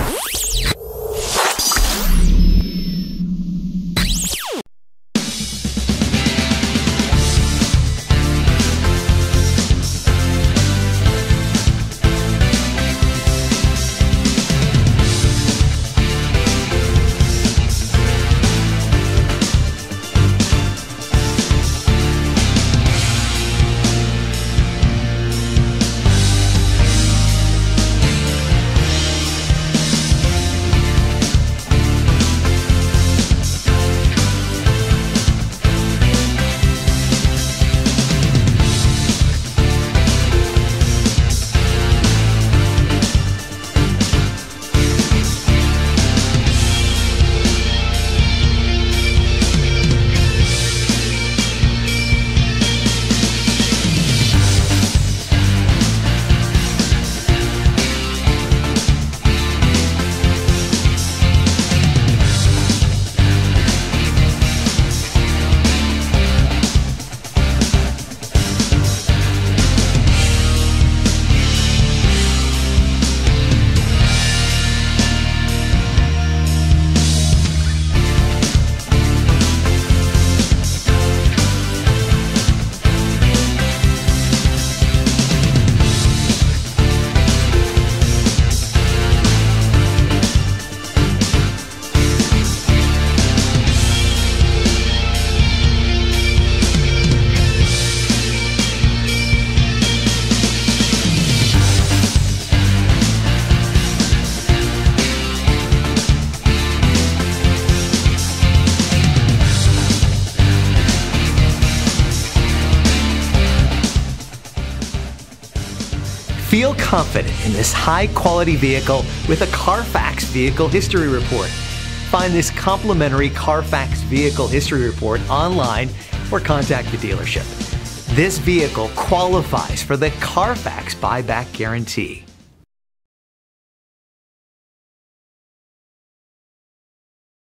Feel confident in this high-quality vehicle with a Carfax Vehicle History Report. Find this complimentary Carfax Vehicle History Report online or contact the dealership. This vehicle qualifies for the Carfax Buyback Guarantee.